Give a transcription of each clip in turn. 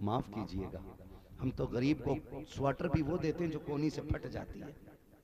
माफ कीजिएगा, हम तो गरीब को स्वेटर भी वो देते हैं जो कोनी से फट जाती है।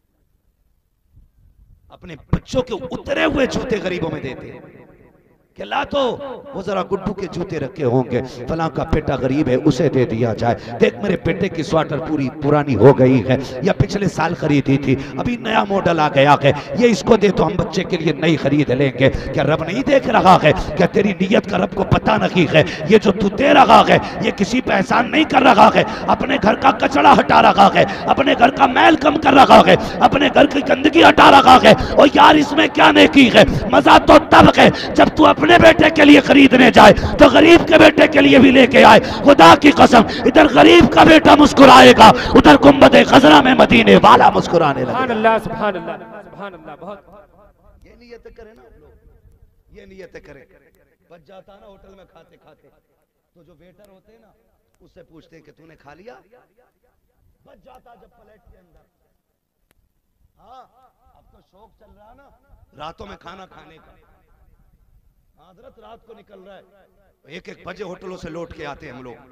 अपने बच्चों के उतरे हुए जूते गरीबों में देते हैं कि ला तो वो जरा गुड्डू के जूते रखे होंगे, फलां का बेटा गरीब है उसे दे दिया जाए। देख मेरे बेटे की स्वेटर पूरी पुरानी हो गई है, या पिछले साल खरीदी थी, अभी नया मॉडल आ गया है, ये इसको दे तो हम बच्चे के लिए नई खरीद लेंगे। क्या रब नहीं देख रहा है? क्या तेरी नीयत का रब को पता नहीं है? ये जो तू दे रहा है ये किसी पे एहसान नहीं कर रहा है, अपने घर का कचरा हटा रहा है, अपने घर का मैल कम कर रहा है, अपने घर की गंदगी हटा रहा है। और यार इसमें क्या नेकी है? मजा तो तब है जब तू अपने बेटे के लिए खरीदने जाए तो गरीब के बेटे के लिए भी लेके आए। खुदा की कसम, इधर गरीब का बेटा मुस्कुराएगा, उधर गुंबद खजरा में मदीने वाला मुस्कुराने लगा। सुभान अल्लाह, सुभान अल्लाह, सुभान अल्लाह। बहुत ये नियत करें ना लोग, ये नियत करें। बच जाता ना होटल में खाते खाते तो जो वेटर होते हैं ना उससे पूछते हैं कि तूने खा लिया, बच जाता जब प्लेट के अंदर। हाँ अब तो शौक चल रहा ना रातों में खाना खाने का, हजरत रात को निकल रहा है, एक एक बजे होटलों से लौट के आते हैं हम लोग।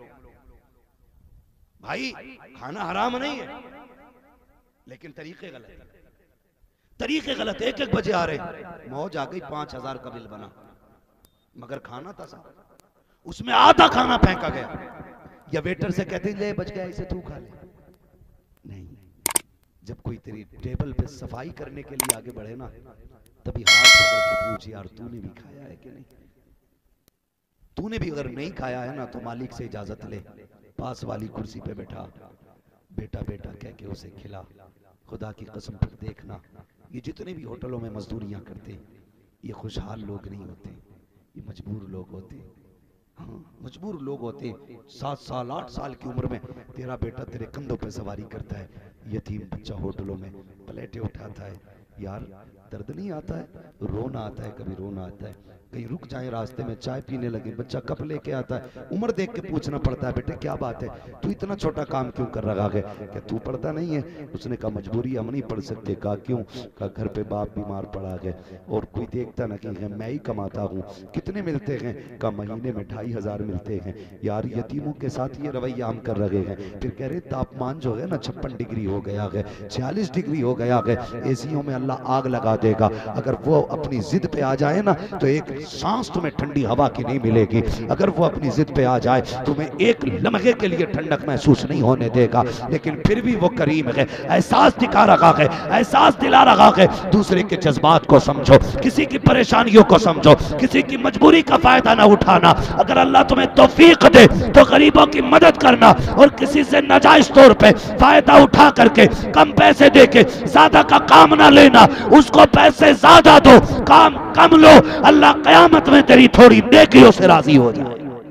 भाई खाना हराम नहीं है लेकिन तरीके गलत है, तरीके गलत। एक एक बजे आ रहे, मौज आ गई, 5,000 का बिल बना, मगर खाना था साहब उसमें आधा खाना फेंका गया। या वेटर से कहते हैं ले बच गया इसे तू खा ले। नहीं, जब कोई तेरी टेबल पे सफाई करने के लिए आगे बढ़े ना तभी हाथ पकड़ के पूछ यार तूने भी खाया है कि नहीं। तूने भी अगर नहीं खाया है ना तो मालिक से इजाजत ले, पास वाली कुर्सी पे बैठा, बेटा बेटा कह के उसे खिला। खुदा की कसम पर देखना, ये जितने भी होटलों में मजदूरियां करते ये खुशहाल लोग नहीं होते, ये मजबूर लोग होते। हाँ मजबूर लोग होते। 7 साल 8 साल की उम्र में तेरा बेटा तेरे कंधों पे सवारी करता है, यतीम बच्चा होटलों में प्लेटें उठाता है। यार दर्द नहीं आता है? रोना आता है, कभी रोना आता है। कहीं रुक जाए रास्ते में चाय पीने लगे, बच्चा कप लेके आता है, उम्र देख के पूछना पड़ता है बेटे क्या बात है, तू इतना छोटा काम क्यों कर रहा है? क्या तू पढ़ता नहीं है? उसने कहा मजबूरी, हम नहीं पढ़ सकते। कहा क्यों? कहा घर पे बाप बीमार पड़ा है और कोई देखता नहीं है, मैं ही कमाता हूँ। कितने मिलते हैं? कहा महीने में 2,500 मिलते हैं। यार यतीमों के साथ ये रवैया हम कर रहे हैं। फिर कह रहे तापमान जो है ना 56 डिग्री हो गया है, 46 डिग्री हो गया है, एसियों में अल्लाह आग लगा देगा। अगर वो अपनी जिद पे आ जाए ना तो एक सांस तुम्हें ठंडी हवा की नहीं मिलेगी। अगर वो अपनी जिद पे आ जाए तुम्हें एक लम्हे के लिए ठंडक महसूस नहीं होने देगा। लेकिन फिर भी वो करीम है, एहसास दिखा रहा है, एहसास दिला रहा है। दूसरे के जज्बात को समझो, किसी की परेशानियों को समझो, किसी की मजबूरी का फायदा ना उठाना। अगर अल्लाह तुम्हें तौफीक दे तो गरीबों की मदद करना, और किसी से नाजायज तौर पे फायदा उठा करके कम पैसे देके ज्यादा का काम ना लेना। उसको पैसे ज्यादा दो, काम कम लो, अल्लाह कयामत में तेरी थोड़ी नेकियों से राजी हो जाए।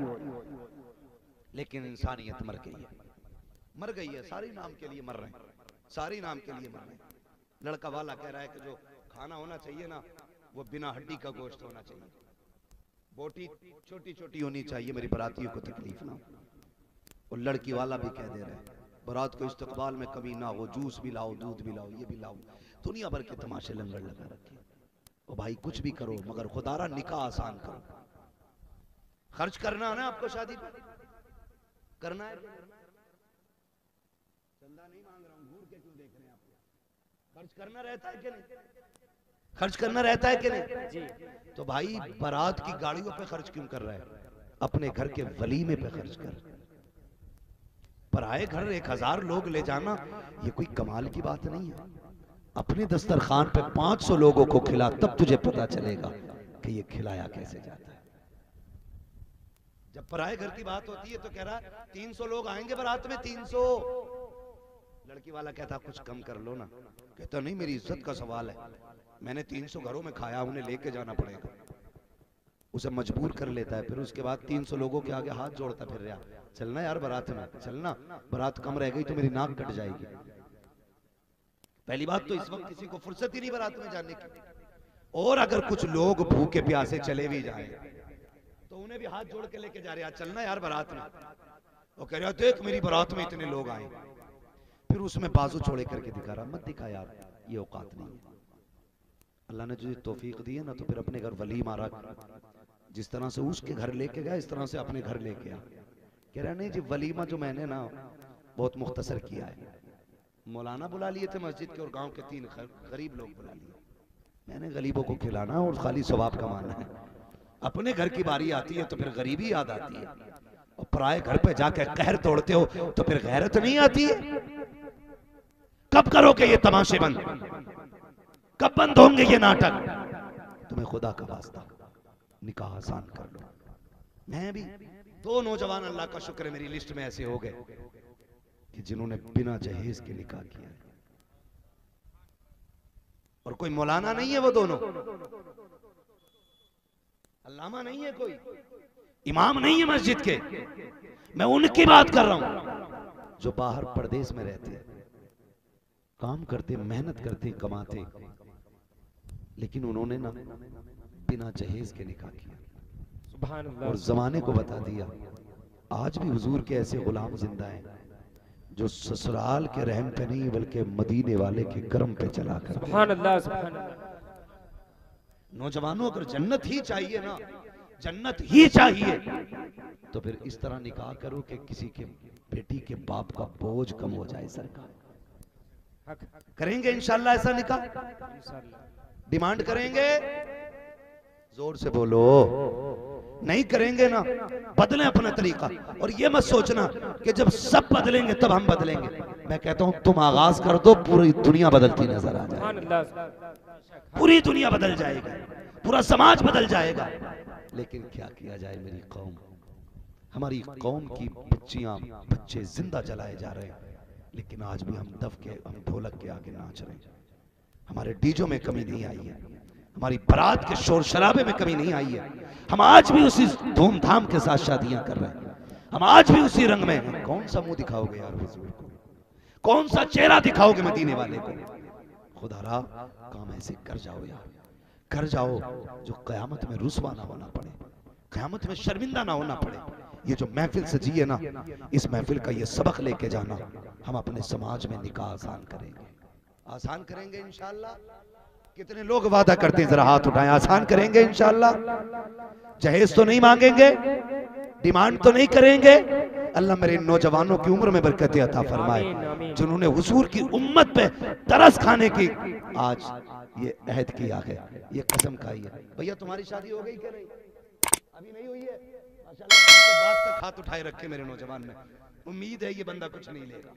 लेकिन इंसानियत मर गई है, मर गई है। सारी नाम के लिए मर रहे हैं, सारी नाम के लिए मर रहे हैं। लड़का वाला कह रहा है कि जो खाना होना चाहिए ना वो बिना हड्डी का गोश्त होना चाहिए, बोटी छोटी छोटी होनी चाहिए, मेरी बरातियों को तकलीफ ना हो। और लड़की वाला भी कह दे रहा है बारात को इस्तकबाल में कमी ना हो, जूस भी लाओ, दूध भी लाओ, ये भी लाओ। दुनिया भर के तमाशे लंगर लगा रखे। ओ भाई कुछ भी करो मगर खुदारा निकाह आसान करो। खर्च करना है ना आपको, शादी पे करना है, चंदा नहीं मांग रहा हूं, घूर के क्यों देख रहे हैं आप? खर्च करना रहता है कि नहीं? खर्च करना रहता है कि नहीं जी? तो भाई बारात की गाड़ियों पे खर्च क्यों कर रहा है? अपने घर के वलीमे पे खर्च कर। पर आए घर 1000 लोग ले जाना ये कोई कमाल की बात नहीं है। अपने दस्तरखान पे 500 लोगों को खिला, तब तुझे पता चलेगा कि ये खिलाया कैसे जाता है। जब पराए घर की बात होती है तो कह रहा 300 लोग आएंगे बारात में, 300। लड़की वाला कहता कुछ कम कर लो ना। कहता नहीं मेरी इज्जत का सवाल है, मैंने 300 घरों में खाया, उन्हें लेके जाना पड़ेगा। उसे मजबूर कर लेता है। फिर उसके बाद 300 लोगों के आगे हाथ जोड़ता फिर रहा, चलना यार बारात में, चलना, बारात कम रह गई तो मेरी नाक कट जाएगी। पहली बात तो इस वक्त किसी को फुर्सत ही नहीं बारात में जाने की। और अगर कुछ लोग भूखे प्यासे चले भी जाए तो उन्हें भी हाथ जोड़ के लेके जा रहे, चलना यार बारात में। वो कह रहा देख मेरी बारात में इतने लोग आए। फिर उसमें बाजू छोड़े करके दिखा रहा, मत दिखा यार, ये औकात नहीं है। अल्लाह ने तुझे तौफीक दी है ना तो फिर अपने घर वली मारा, जिस तरह से उसके घर लेके गया इस तरह से अपने घर लेके आ। कह रहा नहीं जी वलीमा जो मैंने ना बहुत मुख्तसर किया है, मौलाना बुला लिए थे मस्जिद के और गांव के 3 गरीब लोग बुला लिए, मैंने गरीबों को खिलाना और खाली सवाब कमाना है। अपने घर की बारी आती है तो फिर गरीबी याद आती है, और पराए घर पे जाके कहर तोड़ते हो तो फिर गैरत नहीं आती है। कब करोगे ये तमाशे बंद, कब बंद होंगे ये नाटक? तुम्हें खुदा का वास्ता निकाह आसान कर लो। मैं भी 2 नौजवान अल्लाह का शुक्र है मेरी लिस्ट में ऐसे हो गए कि जिन्होंने बिना जहेज के निकाह किया, और कोई मौलाना नहीं है वो दोनों, अल्लामा नहीं है, कोई इमाम नहीं है मस्जिद के। मैं उनकी बात कर रहा हूं जो बाहर परदेश में रहते हैं, काम करते, मेहनत करते, कमाते, लेकिन उन्होंने ना बिना जहेज के निकाह किया सुभान अल्लाह। और जमाने को बता दिया। आज भी हुजूर के ऐसे गुलाम जिंदा हैं जो ससुराल के रहम पे नहीं बल्कि मदीने वाले के करम पे चला कर। सुभान अल्लाह, सुभान अल्लाह। नौजवानों अगर जन्नत ही चाहिए ना, जन्नत ही चाहिए, तो फिर इस तरह निकाह करो कि किसी के बेटी के बाप का बोझ कम हो जाए। सरकार करेंगे इंशाल्लाह ऐसा निकाह, डिमांड करेंगे, जोर से बोलो। नहीं करेंगे ना, बदलें अपना तरीका। और ये मत सोचना कि जब सब बदलेंगे तब हम बदलेंगे। मैं कहता हूं तुम आगाज कर दो, पूरी दुनिया बदलती नजर आ जाए, पूरी दुनिया बदल जाएगी, पूरा समाज बदल जाएगा। लेकिन क्या किया जाए मेरी कौम, हमारी कौम की बच्चियां बच्चे जिंदा जलाए जा रहे हैं, लेकिन आज भी हम दफ के, हम ढोलक के आगे नाच रहे हैं। हमारे डीजों में कमी नहीं आई है, हमारी बारात के शोर शराबे में कमी नहीं आई है। हम आज भी उसी धूमधाम के साथ शादियां कर रहे हैं, हम आज भी उसी रंग में हैं। कौन सा मुंह दिखाओगे यार हुजूर को, कौन सा चेहरा दिखाओगे मदीने वाले को? खुदारा काम ऐसे कर जाओ यार, कर जाओ जो कयामत में रुसवा ना होना पड़े, कयामत में शर्मिंदा ना होना पड़े। ये जो महफिल सजी है ना, इस महफिल का ये सबक लेके जाना, हम अपने समाज में निकाह आसान करेंगे, आसान करेंगे इंशाअल्लाह। कितने लोग वादा करते हैं, जरा हाथ उठाएं, आसान करेंगे इंशाअल्लाह। जहेज तो नहीं मांगेंगे, डिमांड तो नहीं करेंगे। अल्लाह मेरे नौजवानों की उम्र में बरकत अता फरमाए, जिन्होंने हुजूर की उम्मत पे तरस खाने की आज ये अहद किया है, ये कसम खाई है। भैया तुम्हारी शादी हो गई क्या? नहीं, अभी नहीं हुई है। माशाल्लाह बात तक हाथ उठाए रखे मेरे नौजवान में। उम्मीद है ये बंदा कुछ नहीं लेगा।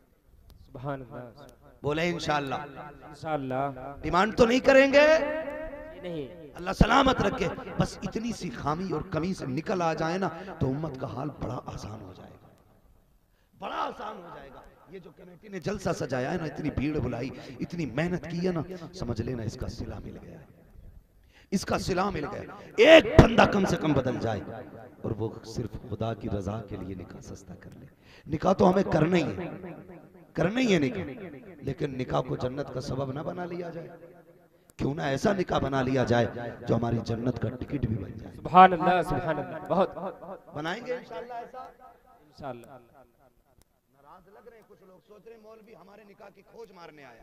सुभान अल्लाह, बोले इंशाअल्लाह, इंशाअल्लाह। डिमांड तो नहीं करेंगे, नहीं, अल्लाह सलामत रखे। बस इतनी सी खामी और कमी से निकल आ जाए ना, तो उम्मत का हाल बड़ा आसान हो जाएगा, बड़ा आसान हो जाएगा। ये जो कमेटी ने जलसा सजाया है ना, इतनी भीड़ बुलाई, इतनी मेहनत की है ना, समझ लेना इसका सिला मिल गया है, इसका सिला मिल गया। एक बंदा कम से कम बदल जाए, और वो सिर्फ खुदा की रजा के लिए निकाह सस्ता कर ले। निकाह तो हमें करना ही है, करना ही है निकाह, लेकिन निकाह को जन्नत का सबब ना बना लिया जाए। क्यों ना ऐसा निकाह बना लिया जाए जो हमारी जन्नत का टिकट भी बन जाए। सुभान अल्लाह, सुभान अल्लाह। बहुत बनाएंगे इंशाअल्लाह ऐसा, इंशाअल्लाह। नाराज लग रहे हैं कुछ लोग, सोच रहे हैं मौलवी हमारे निकाह की खोज मारने आया।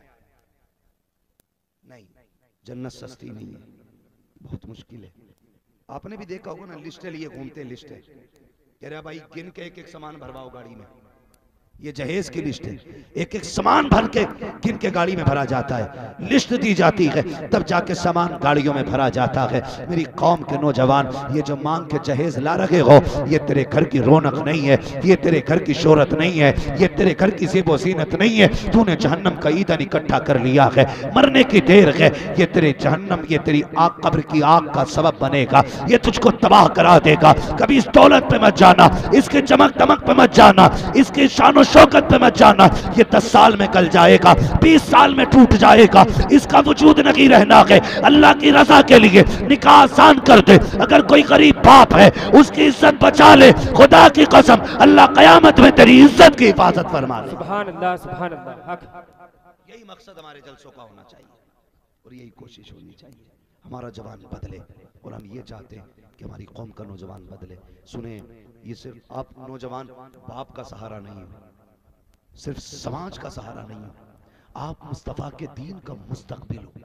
नहीं, जन्नत सस्ती नहीं है, बहुत मुश्किल है। आपने भी देखा होगा ना, लिस्टें लिए घूमते हैं, लिस्टें कह रहे भाई गिन के एक एक सामान भरवाओ गाड़ी में। ये जहेज की लिस्ट है, एक एक सामान भर के गिन के गाड़ी में भरा जाता है, लिस्ट दी जाती है, तब जाके सामान गाड़ियों में भरा जाता है। मेरी कौम के नौजवान, ये जो मांग के जहेज ला रहे हो, ये तेरे घर की रौनक नहीं है, ये तेरे घर की शोहरत नहीं है, ये तेरे घर की ज़ेबो ज़ीनत नहीं है। तूने जहन्नम का ईंधन इकट्ठा कर लिया है, मरने की देर है। ये तेरे जहन्नम, ये तेरी आग, कब्र की आग का सबब बनेगा, ये तुझको तबाह करा देगा। कभी इस दौलत पे मत जाना, इसके चमक दमक पे मत जाना, इसके शान शौकत पे मत जाना। ये 10 साल में गल जाएगा, 20 साल में टूट जाएगा, इसका वजूद नहीं रहना है। अल्लाह की रजा के लिए निकाह आसान कर दे। अगर कोई गरीब बाप है, उसकी इज्जत बचा ले, खुदा की कसम अल्लाह कयामत में तेरी इज्जत की हिफाजत फरमा ले। सुभान अल्लाह, सुभान अल्लाह। यही मकसद हमारे जलसों का होना चाहिए, और यही कोशिश होनी चाहिए, हमारा जवान बदले। और हम ये चाहते हैं कि हमारी कौम का नौजवान बदले। सुने, ये सिर्फ आप नौजवान बाप का सहारा नहीं हो, सिर्फ समाज का सहारा नहीं हो, आप मुस्तफा के दीन का मुस्तकबिल हो,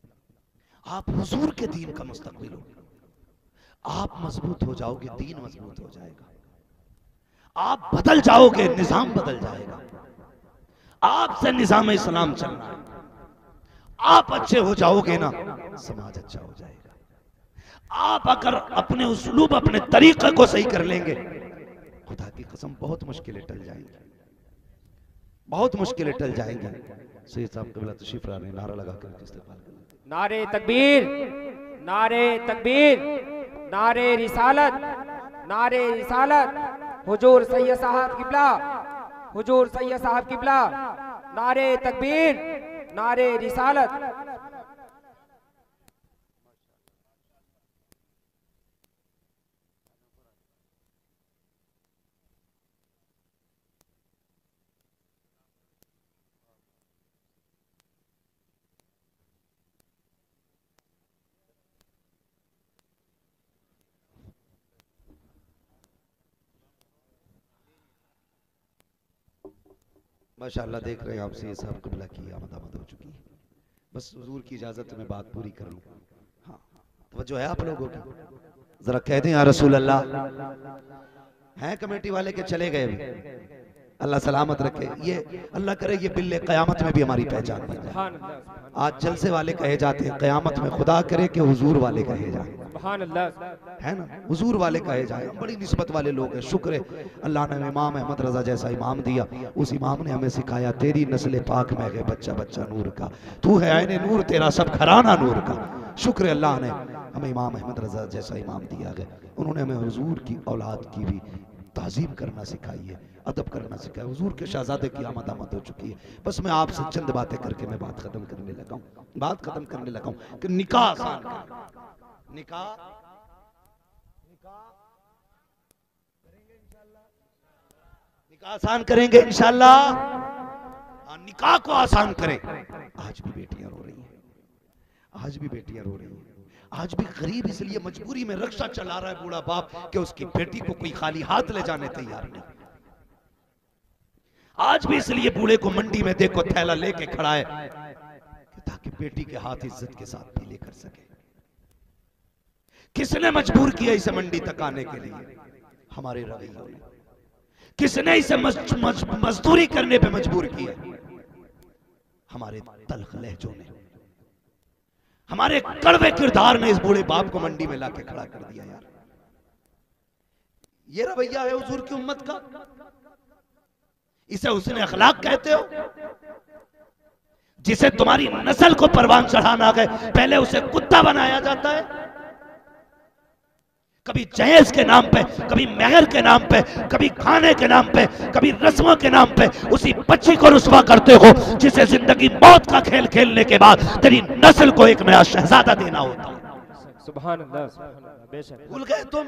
आप हुजूर के दीन का मुस्तकबिल हो। आप मजबूत हो जाओगे, दीन मजबूत हो जाएगा। आप बदल जाओगे, निजाम बदल जाएगा। आपसे निजाम इस्लाम चलना है। आप अच्छे हो जाओगे ना, समाज अच्छा हो जाएगा। आप अगर अपने उसलूब, अपने तरीके को सही कर लेंगे, खुदा की कसम बहुत मुश्किलें टल जाएंगी, बहुत मुश्किलें टल जाएंगी। सैयद साहब कबीला तशरीफ ला रहे हैं, नारा लगा कर इस्तेमाल कर। नारे तकबीर, नारे तकबीर, नारे रिसालत, नारे रिसालत, हुजूर सैयद साहब किबला, हुजूर सैयद साहब किबला, नारे तकबीर, नारे रिसालत। माशाअल्लाह देख रहे हैं आप सैयद साहब कबीला की आमद हो चुकी है। बस हुजूर की इजाजत में बात पूरी कर लूं। हाँ, तवज्जो है आप लोगों की? जरा कह दें या रसूल अल्लाह। हैं कमेटी वाले के चले गए अभी, अल्लाह सलामत रखे। ये अल्लाह करे ये बिल्ले क़यामत में भी हमारी पहचान बन जाए। सुभान अल्लाह, आज जलसे वाले कहे जाते हैं, क़यामत में खुदा करे कि हुजूर वाले कहे जाए, सुभान अल्लाह, है ना, हुजूर वाले कहे जाए। हम बड़ी निस्बत वाले लोग हैं। शुक्र है अल्लाह ने इमाम अहमद रजा जैसा इमाम दिया। उस इमाम ने हमें सिखाया, तेरी नस्ल पाक में है बच्चा बच्चा नूर का, तू है आईने नूर, तेरा सब घराना नूर का। शुक्र अल्लाह ने हमें इमाम अहमद रजा जैसा इमाम दिया गया। उन्होंने हमें हुजूर की औलाद की भी ताज़ीम करना सिखाई है, अदब करना सिखाया। हुजूर के शहजादे की आमद हो चुकी है। बस मैं आपसे चंद बातें करके मैं बात खत्म करने लगा हूँ, बात खत्म करने लगा हूँ कि निकाह आसान करें। निकाह आसान करेंगे इंशाल्लाह। निकाह को आसान करें। आज भी बेटियां रो रही हैं, आज भी बेटियां रो रही हैं। आज भी गरीब इसलिए मजबूरी में रक्षा चला रहा है बूढ़ा बाप कि उसकी बेटी को कोई खाली हाथ ले जाने तैयार नहीं। आज भी इसलिए बूढ़े को मंडी में देखो थैला लेके खड़ा है ताकि बेटी के हाथ इज्जत के साथ भी लेकर सके। किसने मजबूर किया इसे मंडी तक आने के लिए? हमारे रवैयों ने। किसने इसे मजदूरी करने पे मजबूर किया? हमारे तल्ख लहजों ने, हमारे कड़वे किरदार ने इस बूढ़े बाप को मंडी में लाके खड़ा कर दिया। यार ये रवैया है हुजूर की उम्मत का? इसे हुस्न अखलाक कहते हो? जिसे तुम्हारी नस्ल को परवान चढ़ाना गए पहले उसे कुत्ता बनाया जाता है। कभी जहेज के नाम पे, कभी मेहर के नाम पे, कभी खाने के नाम पे, कभी रस्मों के नाम पे उसी बच्ची को रुस्वा करते हो जिसे जिंदगी मौत का खेल खेलने के बाद तेरी नस्ल को एक नया शहजादा देना होता है। सुभान अल्लाह, सुभान अल्लाह, बेशक। भूल गए तुम?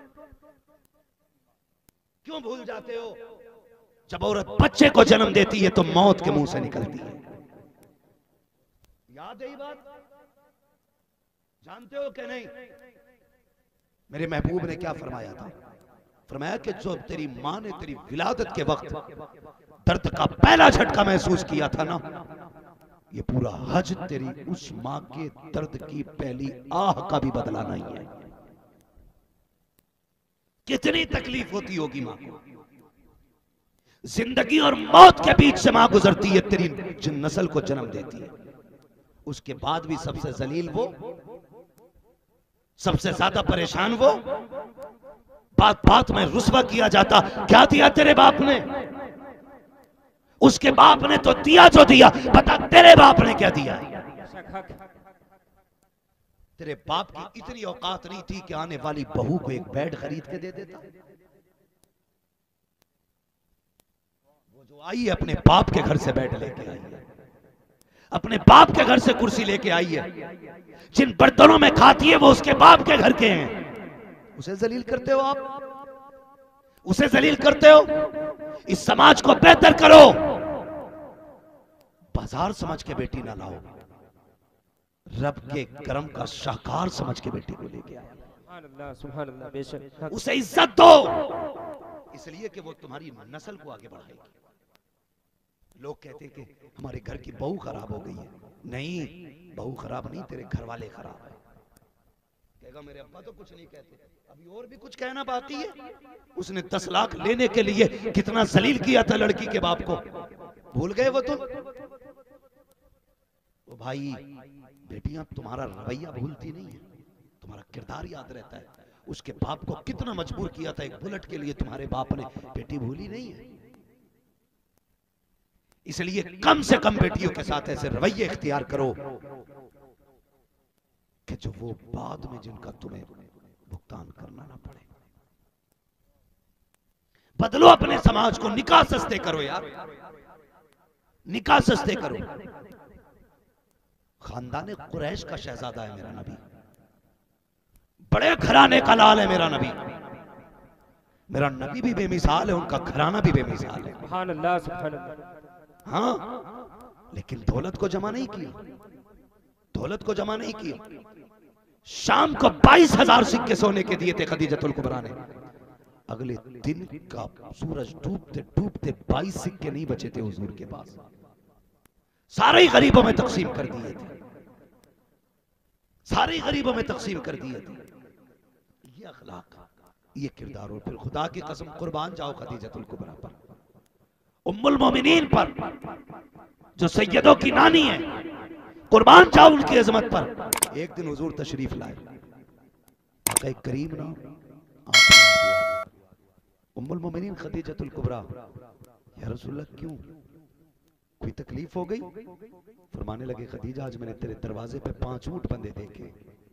क्यों भूल जाते हो? जब औरत बच्चे को जन्म देती है तो मौत के मुंह से निकलती है। याद है ये बात? जानते हो कि नहीं? मेरे महबूब ने क्या फरमाया था? फरमाया कि जो तेरी माँ ने तेरी विलादत के वक्त दर्द का पहला झटका महसूस किया था ना, ये पूरा हज तेरी उस माँ के दर्द की पहली आह का भी बदला नहीं है। कितनी तकलीफ होती होगी माँ को। जिंदगी और मौत के बीच से मां गुजरती है, तेरी नस्ल को जन्म देती है। उसके बाद भी सबसे जलील वो, सबसे ज्यादा परेशान वो, बात बात में रुस्वा किया जाता। क्या दिया तेरे बाप ने? उसके बाप ने तो दिया जो दिया, बता तेरे बाप ने क्या दिया? तेरे बाप की इतनी औकात नहीं थी कि आने वाली बहू को एक बेड खरीद के दे देता। वो जो आई है अपने बाप के घर से बेड लेके आई है, अपने बाप के घर से कुर्सी लेके आई है। जिन बर्तनों में खाती है वो उसके बाप के घर के हैं। उसे जलील करते हो आप, उसे जलील करते हो। इस समाज को बेहतर करो, बाजार समझ के बेटी ना लाओ, रब के करम का शाहकार समझ के बेटी को लेके आओ। सुभान अल्लाह, सुभान अल्लाह, बेशक। उसे इज्जत दो, इसलिए कि वो तुम्हारी नस्ल को आगे बढ़ाएगी। लोग कहते हैं कि हमारे घर की बहू खराब हो गई है। नहीं, बहू खराब नहीं, तेरे घर वाले खराब है। कहेगा मेरे अब्बा तो कुछ नहीं कहते, अभी और भी कुछ कहना बाकी है। उसने 10 लाख लेने के लिए कितना जलील किया था लड़की के बाप को, भूल गए वो तुम? तो भाई बेटियां तुम्हारा रवैया भूलती नहीं है, तुम्हारा किरदार याद रहता है। उसके बाप को कितना मजबूर किया था एक बुलेट के लिए तुम्हारे बाप ने, बेटी भूली नहीं है। इसलिए कम से कम बेटियों के साथ ऐसे रवैये इख्तियार करो कि जो वो बाद में जिनका तुम्हें भुगतान करना ना पड़े। बदलो अपने समाज को, निकाह सस्ते करो यार, निकाह सस्ते करो। खानदान कुरैश का शहजादा है मेरा नबी, बड़े घराने का लाल है मेरा नबी। मेरा नबी भी बेमिसाल है, उनका घराना भी बेमिसाल है। सुभान अल्लाह, सुभान अल्लाह। हाँ, लेकिन दौलत को जमा नहीं किया, दौलत को जमा नहीं किया। शाम को 22,000 सिक्के सोने के दिए थे खदीजतुल कुबरा ने। अगले दिन का सूरज डूबते डूबते 22 सिक्के नहीं बचे थे हुजूर के पास, सारे गरीबों में तकसीम कर दिए थे, सारे गरीबों में तकसीम कर दिए थे। ये अखलाक, ये किरदार। और फिर खुदा की कसम कुर्बान जाओ खदीजतुल कुबरा पर, उम्मुल मोमिनीन पर, जो सैयदों की नानी है, कुर्बान जाओ उनकी अजमत पर। एक दिन हुजूर तशरीफ लाए, आका करीम ना उम्मुल मोमिनीन खदीजतुल कुबरा, या रसूलल्लाह क्यों, कोई तकलीफ हो गई? फरमाने लगे खदीजा आज मैंने तेरे दरवाजे पे 5 ऊंट बंधे देखे।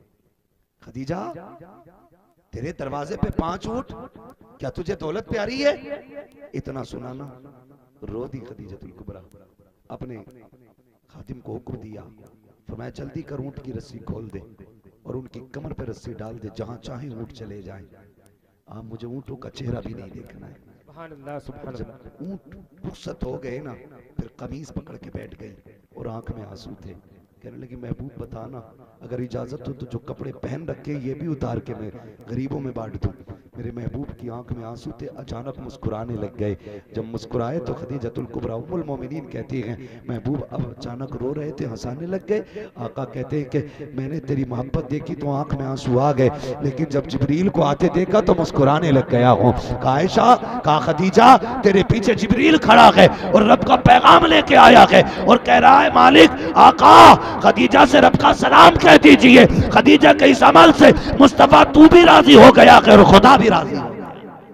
खदीजा तेरे दरवाजे पे 5 ऊंट, क्या तुझे दौलत प्यारी है? इतना सुना ना रो दी खदीजतुल कुबरा। अपने खादिम को हुक्म दिया, फरमाया जल्दी कर ऊंट की रस्सी खोल दे और उनकी कमर पे रस्सी डाल दे, जहां चाहे ऊंट चले जाएं। आप मुझे ऊंटों का चेहरा भी नहीं देखना है। सुभान अल्लाह, सुभान अल्लाह। जब ऊंट रुखसत हो गए ना, फिर कमीज पकड़ के बैठ गई और आंख में आंसू थे। कहने लगी महबूब बताना, अगर इजाजत हो तो जो कपड़े पहन रखे ये भी उतार के मैं गरीबों में बांट दूं। मेरे महबूब की आंख में आंसू थे, अचानक मुस्कुराने लग गए। जब मुस्कुराए तो खदीजतुल कुबरा उम्मुल मोमिनीन कहती हैं महबूब अब अचानक रो रहे थे, हंसाने लग गए। आका कहते हैं कि मैंने तेरी मोहब्बत देखी तो आंख में आंसू आ गए, लेकिन जब जिब्रील को आते देखा तो मुस्कुराने लग गया हूँ। कहा आयशा, कहा खदीजा तेरे पीछे जिब्रील खड़ा है और रब का पैगाम लेके आया है और कह रहा है मालिक आका खदीजा से रब का सलाम कह दीजिए। खदीजा के इस अमल से मुस्तफा तू भी राजी हो गया और खुदा भी राजी हो गया।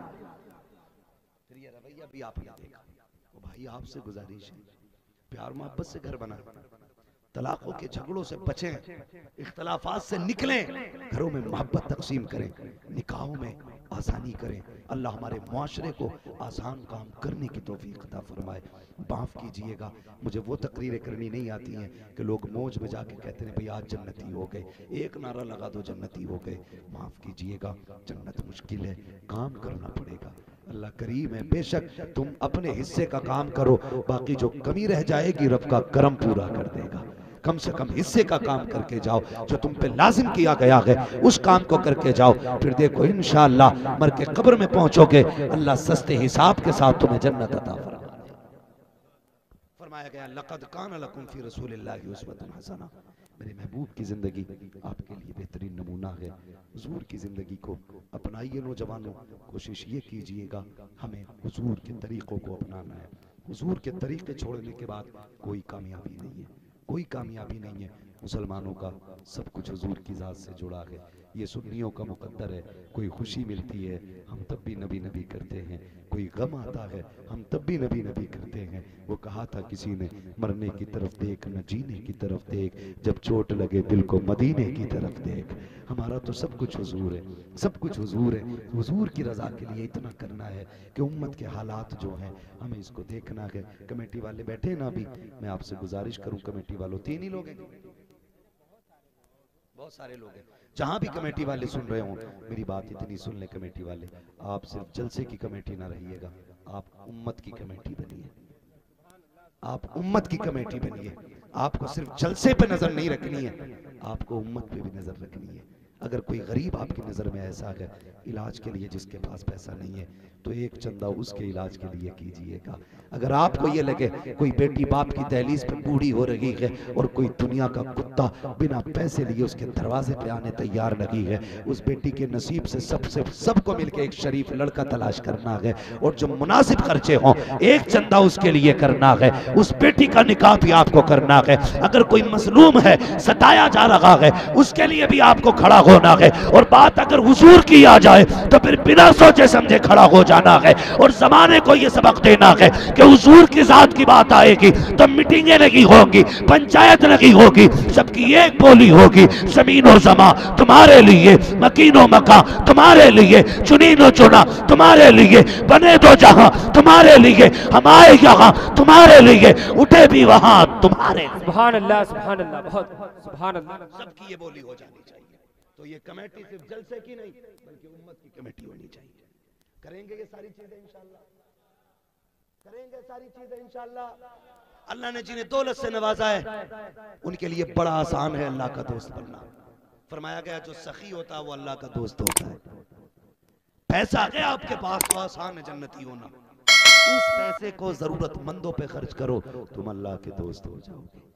फिर ये रवैया भी आपने देखा। तो भाई आपसे गुजारिश है, प्यार मोहब्बत से घर बनाएं, तलाकों के झगड़ों से बचें, इख्तलाफात से निकलें, घरों में मोहब्बत तकसीम करें, निकाहों में आसानी करें। अल्लाह हमारे मुआशरे को आसान काम करने की तौफीक अता फरमाए। माफ़ कीजिएगा, मुझे वो तकरीरें करनी नहीं आती हैं कि लोग मौज में जाके कहते हैं भाई आज जन्नती हो गए, एक नारा लगा दो जन्नती हो गए। माफ़ कीजिएगा, जन्नत मुश्किल है, काम करना पड़ेगा। अल्लाह करीम है, बेशक तुम अपने हिस्से का काम करो, बाकी जो कमी रह जाएगी रब का करम पूरा कर देगा। कम से कम हिस्से का काम करके जाओ, जो तुम पे लाजिम किया गया है उस काम को करके जाओ। फिर देखो इंशाअल्लाह मर के कब्र में पहुंचोगे, अल्लाह सस्ते हिसाब के साथ तुम्हें जन्नत अता फरमाया गया लक़द कान लकुम फी रसूलिल्लाहि उस्वतुन हसना। मेरे महबूब की जिंदगी आपके लिए बेहतरीन नमूना है। हुजूर की जिंदगी को अपनाइए नौजवानों, कोशिश ये कीजिएगा हमें हुजूर के तरीकों को अपनाना है। हुजूर के तरीके छोड़ने के बाद कोई कामयाबी नहीं है, कोई कामयाबी नहीं है। मुसलमानों का सब कुछ हुजूर की ज़ात से जुड़ा है। ये सुन्नियों का मुकद्दर है, कोई खुशी मिलती है हम तब भी नबी नबी करते हैं, कोई गम आता है हम तब भी नबी नबी करते हैं। वो कहा था किसी ने मरने की तरफ देख न जीने की तरफ देख, जब चोट लगे दिल को मदीने की तरफ देख। हमारा तो सब कुछ हुजूर है, सब कुछ हुजूर है। हुजूर की रज़ा के लिए इतना करना है कि उम्मत के हालात जो हैं हमें इसको देखना है। कमेटी वाले बैठे ना, अभी मैं आपसे गुजारिश करूं कमेटी वालों, 3 ही लोग हैं, बहुत सारे लोग हैं, जहां भी कमेटी वाले सुन रहे हो मेरी बात इतनी सुन ले कमेटी वाले, आप सिर्फ जलसे की कमेटी ना रहिएगा, आप उम्मत की कमेटी बनिए। आप उम्मत की कमेटी बनिए। आपको सिर्फ जलसे पे नजर नहीं रखनी है, आपको उम्मत पे भी नजर रखनी है। अगर कोई गरीब आपकी नज़र में ऐसा है इलाज के लिए जिसके पास पैसा नहीं है, तो एक चंदा उसके इलाज के लिए कीजिएगा। अगर आपको ये लगे कोई बेटी बाप की दहलीज पे बूढ़ी हो रही है और कोई दुनिया का कुत्ता बिना पैसे लिए उसके दरवाजे पे आने तैयार नहीं है, उस बेटी के नसीब से सबको मिलकर एक शरीफ लड़का तलाश करना है और जो मुनासिब खर्चे हों एक चंदा उसके लिए करना है। उस बेटी का निकाह भी आपको करना है। अगर कोई मजलूम है, सताया जा रहा है, उसके लिए भी आपको खड़ा होना है। और बात अगर हुजूर की आ जाए तो फिर बिना सोचे समझे खड़ा हो जाना है और जमाने को यह सबक देना है कि हुजूर की जात की बात आएगी तो मीटिंगें नहीं होंगी, पंचायत नहीं होगी, सबकी एक बोली होगी। जमीन और जमा तुम्हारे लिए, मकीनो मका तुम्हारे लिए, चुनीनो चुना तुम्हारे लिए, बने दो जहां तुम्हारे लिए, हम आए यहाँ तुम्हारे लिए, उठे भी वहां तुम्हारे। सुभान अल्लाह, सुभान अल्लाह, बहुत सुभान अल्लाह। सबकी ये बोली हो जानी चाहिए। तो ये कमेटी सिर्फ जलसे की नहीं बल्कि उम्मत की कमेटी होनी चाहिए। करेंगे ये सारी चीजें इंशाल्लाह, करेंगे सारी चीजें इंशाल्लाह। अल्लाह ने जिन्हें दौलत से नवाजा है उनके लिए बड़ा आसान है अल्लाह का दोस्त बनना। फरमाया गया जो सखी होता है वो अल्लाह का दोस्त होता है। पैसा आ गया आपके पास तो आसान है जन्नती होना। उस पैसे को जरूरतमंदों पे खर्च करो, तुम अल्लाह के दोस्त हो जाओगे।